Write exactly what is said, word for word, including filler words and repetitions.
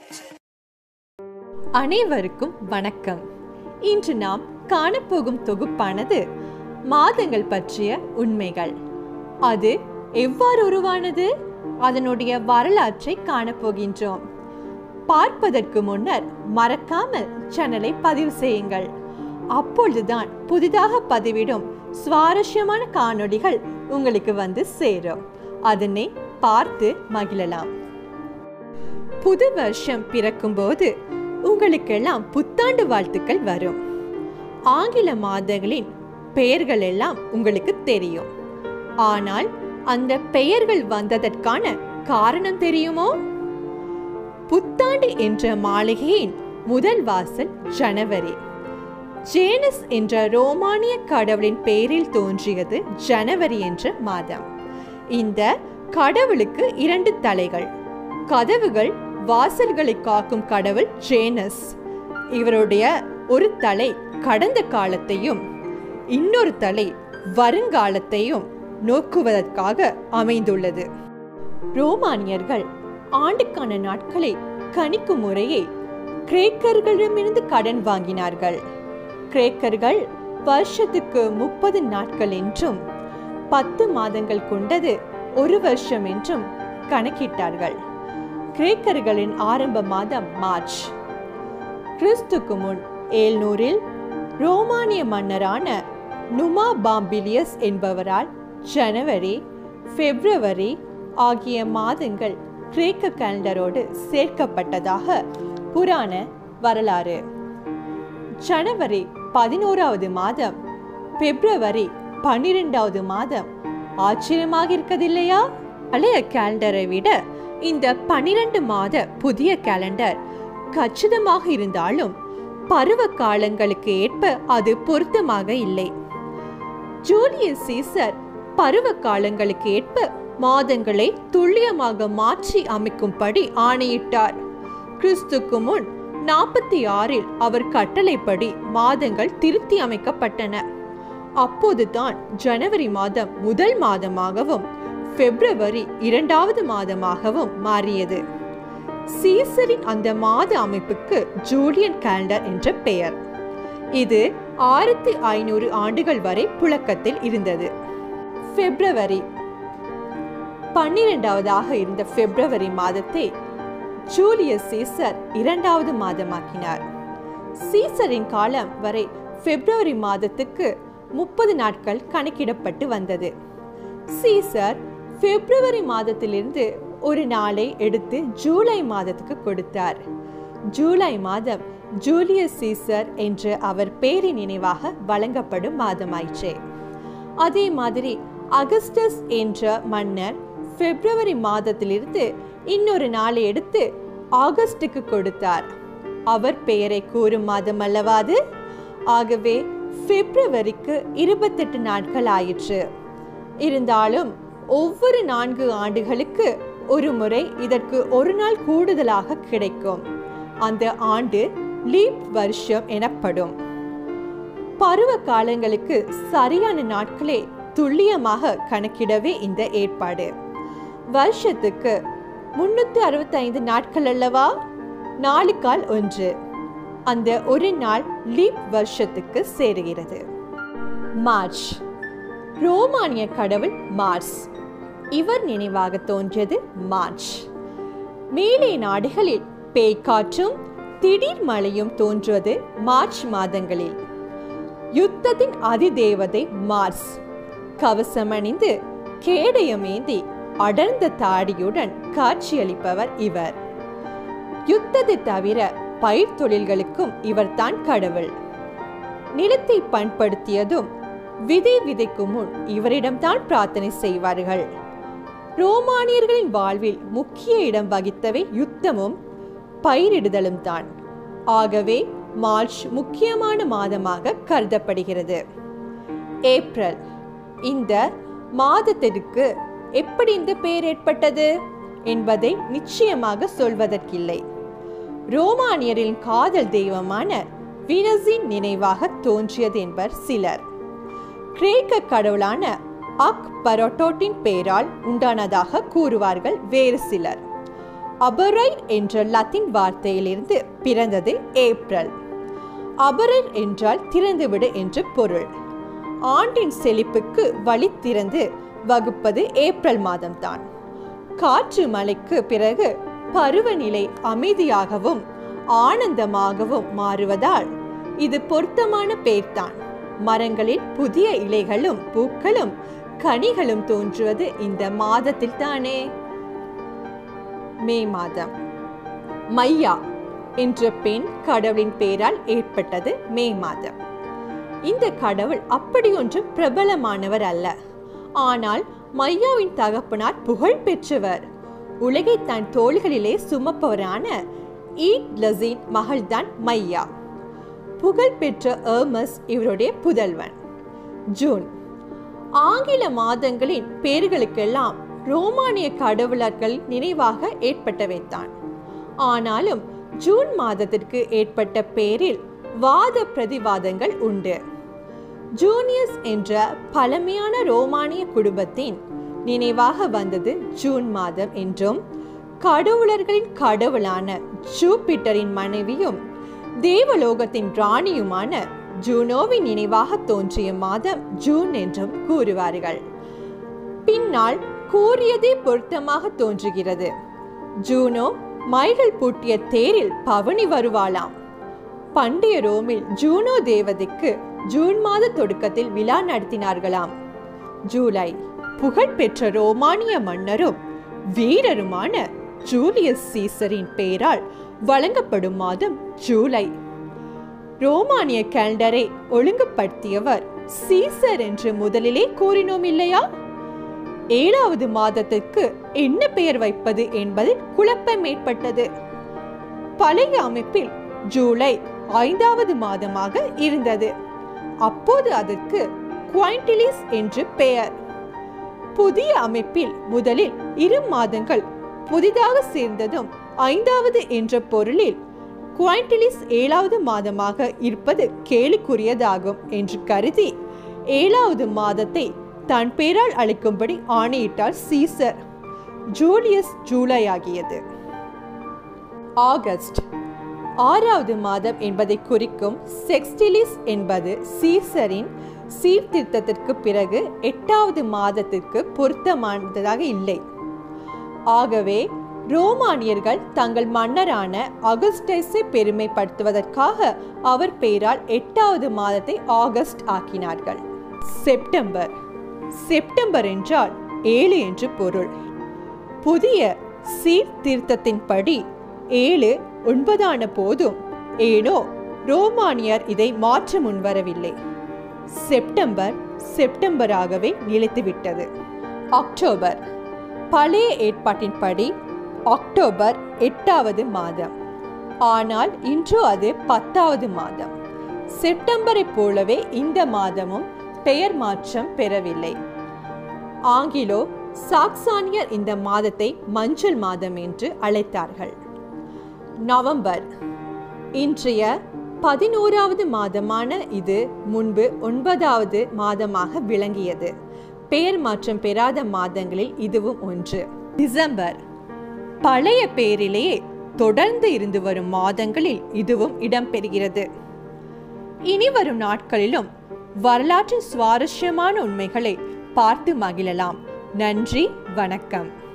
அனைவருக்கும் வணக்கம். இன்று நாம் காணப்போகும் தொகுப்பானது மாதங்கள் பற்றிய உண்மைகள். அது எவ்வாறு உருவானது, அதனுடைய வரலாற்றை காணப்போகின்றோம். பார்ப்பதற்கு முன்னர் மறக்காமல் சேனலை பதிவு செய்யுங்கள். அப்பொழுதுதான் புதிதாக பதிவிடும் சுவாரஸ்யமான காணொளிகள் உங்களுக்கு வந்து சேரும். அதனை பார்த்து மகிழலாம். புது வருஷம் பிறக்கும் போது உங்களுக்கெல்லாம் புத்தாண்டு வாழ்த்துக்கள் வரும். ஆங்கில மாதங்களின் பெயர்கள் எல்லாம் உங்களுக்கு தெரியும். ஆனால் அந்த பெயர்கள் வந்ததற்கான காரணம் தெரியுமோ? புத்தாண்டு என்ற மாளிகையின் முதல் வாசல் ஜனவரி. ஜேனஸ் என்ற ரோமானிய கடவுளின் பெயரில் தோன்றியது ஜனவரி என்ற மாதம். இந்த கடவுளுக்கு இரண்டு தலைகள். கதவுகள் வாசல்களை காக்கும் கடவுள் ஜேனஸ். இவருடைய ஒரு தலை கடந்த காலத்தையும் இன்னொரு தலை வருங்காலத்தையும் நோக்குவதற்காக அமைந்துள்ளது. ரோமானியர்கள் ஆண்டுக்கான நாட்களை கணிக்கும் முறையை கிரேக்கர்களிடமிருந்து கடன் வாங்கினார்கள். கிரேக்கர்கள் வருஷத்துக்கு முப்பது நாட்கள் என்றும் பத்து மாதங்கள் கொண்டது ஒரு வருஷம் என்றும் கணக்கிட்டார்கள். கிரேக்கர்களின் ஆரம்ப மாதம் மார்ச். கிறிஸ்துக்கு முன் ஏழ்நூறில் ரோமானிய மன்னரான நுமா பாம்பிலியஸ் என்பவரால் ஜனவரி, பிப்ரவரி ஆகிய மாதங்கள் கிரேக்க கேலண்டரோடு சேர்க்கப்பட்டதாக புராண வரலாறு. ஜனவரி பதினோராவது மாதம், பிப்ரவரி பன்னிரெண்டாவது மாதம். ஆச்சரியமாக இருக்கதில்லையா? பழைய கேலண்டரை விட இந்த பனிரெண்டு மாத புதிய கேலண்டர் கச்சிதமாக இருந்தாலும் பருவ காலங்களுக்கு ஏற்ப அது பொருத்தமாக இல்லை. ஜூலியஸ் சீசர் பருவ காலங்களுக்கு ஏற்ப மாதங்களை துல்லியமாக மாற்றி அமைக்கும்படி ஆணையிட்டார். கிறிஸ்துக்கு முன் நாற்பத்தி ஆறில் அவர் கட்டளைப்படி மாதங்கள் திருத்தி அமைக்கப்பட்டன. அப்போதுதான் ஜனவரி மாதம் முதல் மாதமாகவும் பிப்ரவரி இரண்டாவது மாதமாகவும் மாறியது. சீசரின் அந்த மாத அமைப்புக்கு ஜூலியன் கேலண்டர் என்ற பெயர். இது ஆயிரத்தி ஐநூறு ஆண்டுகள் வரை புழக்கத்தில் இருந்தது. பிப்ரவரி பன்னிரெண்டாவதாக இருந்த பிப்ரவரி மாதத்தை ஜூலியஸ் சீசர் இரண்டாவது மாதமாக்கினார். சீசரின் காலம் வரை பிப்ரவரி மாதத்துக்கு முப்பது நாட்கள் கணக்கிடப்பட்டு வந்தது. சீசர் பிப்ரவரி மாதத்திலிருந்து ஒரு நாளை எடுத்து ஜூலை மாதத்துக்கு கொடுத்தார். ஜூலை மாதம் ஜூலியஸ் சீசர் என்று அவர் பேரின் நினைவாக வழங்கப்படும் மாதமாயிற்றே. அதே மாதிரி அகஸ்டஸ் என்ற மன்னர் பிப்ரவரி மாதத்திலிருந்து இன்னொரு நாளை எடுத்து ஆகஸ்டுக்கு கொடுத்தார். அவர் பெயரை கூறும் மாதம் அல்லவாது. ஆகவே பிப்ரவரிக்கு இருபத்தெட்டு நாட்கள் ஆயிற்று. இருந்தாலும் ஒவ்வொரு நான்கு ஆண்டுகளுக்கு ஒரு முறை இதற்கு ஒரு நாள் கூடுதலாக கிடைக்கும். அந்த ஆண்டு லீப் வருஷம் எனப்படும். பருவ காலங்களுக்கு சரியான நாட்களை துல்லியமாக கணக்கிடவே இந்த ஏற்பாடு. வருஷத்துக்கு முன்னூத்தி அறுபத்தி ஐந்து நாட்கள் அல்லவா? நாலு கால் ஒன்று. அந்த ஒரு நாள் லீப் வருஷத்துக்கு சேருகிறது. மார்ச். ரோமானிய கடவுள் மார்ஸ். இவர் நினைவாக தோன்றியது மார்ச். மேலே நாடுகளில் பேய்காற்றும் திடீர் மழையும் தோன்றுவது மார்ச் மாதங்களில். யுத்தத்தின் அதிதேவதை மார்ஸ். கவசமணிந்து கேடயமேந்தி அடர்ந்த தாடியுடன் காட்சியளிப்பவர் இவர். யுத்தத்தை தவிர பயிர் தொழில்களுக்கும் இவர்தான் கடவுள். நிலத்தை பண்படுத்தியதும் விதை விதைக்கும் முன் இவரிடம்தான் பிரார்த்தனை செய்வார்கள். ரோமானியர்களின் வாழ்வில் முக்கிய இடம் வகித்தவை யுத்தமும் பயிரிடுதலும் தான். ஆகவே மார்ச் முக்கியமான மாதமாக கருதப்படுகிறது. ஏப்ரல். இந்த மாதத்திற்கு எப்படி இந்த பெயர் ஏற்பட்டது என்பதை நிச்சயமாக சொல்வதற்கில்லை. ரோமானியரின் காதல் தெய்வமான வீனஸின் நினைவாக தோன்றியது என்பர் சிலர். கிரேக்க கடவுளான அக் பரோட்டோட்டின் பெயரால் உண்டானதாக கூறுவார்கள் வேறு சிலர். அபரைர் என்ற லத்தீன் வார்த்தையிலிருந்து பிறந்தது ஏப்ரல். அபரைர் என்றால் திறந்துவிடு என்று பொருள். ஆண்டின் செழிப்புக்கு வழி திறந்து வகுப்பது ஏப்ரல் மாதம்தான். காற்று மழைக்கு பிறகு பருவநிலை அமைதியாகவும் ஆனந்தமாகவும் மாறுவதால் இது பொருத்தமான பெயர்தான். மரங்களில் புதிய இலைகளும் பூக்களும் கனிகளும் தோன்றுவது இந்த மாதத்தில் தானே. மே மாதம். மையா என்ற பெண் கடவுளின் பெயரால் ஏற்பட்டது மே மாதம். இந்த கடவுள் அப்படி ஒன்றும் பிரபலமானவர் அல்ல. ஆனால் மையாவின் தகப்பனார் புகழ் பெற்றவர். உலகை தன் தோள்களிலே சுமப்பவரான ஈட்லஸின் மகள்தான் மையா. புகழ் பெற்ற எர்மஸ் இவருடைய புதல்வன். ஜூன். ஆங்கில மாதங்களின் பெயர்களுக்கெல்லாம் ரோமானிய கடவுளர்கள் நினைவாக ஏற்பட்டவைத்தான். ஆனாலும் ஜூன் மாதத்திற்கு ஏற்பட்ட பெயரில் வாத பிரதிவாதங்கள் உண்டு. ஜூனியஸ் என்ற பழமையான ரோமானிய குடும்பத்தின் நினைவாக வந்தது ஜூன் மாதம் என்றும், கடவுளர்களின் கடவுளான ஜூபிட்டரின் மனைவியும் தேவலோகத்தின் ராணியுமான ஜூனோவின் நினைவாக தோன்றிய மாதம் ஜூன் என்றும் கூறுவார்கள். பின்னால் கூறியதே பொருத்தமாக தோன்றுகிறது. ஜூனோ மைகள் பூட்டிய தேரில் பவனி வருவாளாம். பண்டைய ரோமில் ஜூனோ தேவதைக்கு ஜூன் மாத தொடக்கத்தில் விழா நடத்தினார்களாம். ஜூலை. புகழ்பெற்ற ரோமானிய மன்னரும் வீரருமான ஜூலியஸ் சீசரின் பெயரால் வழங்கப்படும் மாதம் ஜூலை. ரோமானிய கேலண்டரை ஒழுங்குபடுத்தியவர் சீசர் என்று முதலிலே கூறினோம் இல்லையா? ஏழாவது மாதத்திற்கு என்ன பெயர் வைப்பது என்பதில் குழப்பம் ஏற்பட்டது. பழைய அமைப்பில் ஜூலை ஐந்தாவது மாதமாக இருந்தது. அப்போது அதற்கு குவைண்டிலிஸ் என்று பெயர். புதிய அமைப்பில் முதலில் இரு மாதங்கள் புதிதாக சேர்ந்ததும் ஐந்தாவது என்ற பொருளில் குவைண்டிலிஸ் ஏழாவது மாதமாக இருப்பது கேலிக்குரியதாகும் என்று கருதி ஏழாவது மாதத்தை தன் பெயரால் அழைக்கும்படி ஆணையிட்டார் சீசர். ஜூலியஸ் ஜூலை ஆகியது. ஆகஸ்ட். ஆறாவது மாதம் என்பதை குறிக்கும் செக்ஸ்டிலிஸ் என்பது சீசரின் சீர்திருத்தத்திற்கு பிறகு எட்டாவது மாதத்திற்கு பொருத்தமானதாக இல்லை. ஆகவே ரோமானியர்கள் தங்கள் மன்னரான அகஸ்டஸை பெருமைப்படுத்துவதற்காக அவர் பெயரால் எட்டாவது மாதத்தை ஆகஸ்ட் ஆக்கினார்கள். செப்டம்பர். செப்டம்பர் என்றால் ஏழு என்று பொருள். புதிய சீர்திருத்தத்தின்படி ஏழு ஒன்பதான போதும் ஏனோ ரோமானியர் இதை மாற்ற முன்வரவில்லை. செப்டம்பர் செப்டம்பராகவே நிலைத்துவிட்டது. அக்டோபர். பழைய ஏற்பாட்டின்படி அக்டோபர் எட்டாவது மாதம். ஆனால் இன்று அது பத்தாவது மாதம். செப்டம்பரை போலவே இந்த மாதமும் பெயர் மாற்றம் பெறவில்லை. ஆங்கிலோ சாக்சானியர் இந்த மாதத்தை மஞ்சள் மாதம் என்று அழைத்தார்கள். நவம்பர். இன்றைய பதினோராவது மாதமான இது முன்பு ஒன்பதாவது மாதமாக விளங்கியது. பெயர் மாற்றம் பெறாத மாதங்களில் இதுவும் ஒன்று. டிசம்பர். பழைய பெயரிலேயே தொடர்ந்து இருந்து வரும் மாதங்களில் இதுவும் இடம்பெறுகிறது. இனி வரும் நாட்களிலும் வரலாற்றின் சுவாரஸ்யமான உண்மைகளை பார்த்து மகிழலாம். நன்றி, வணக்கம்.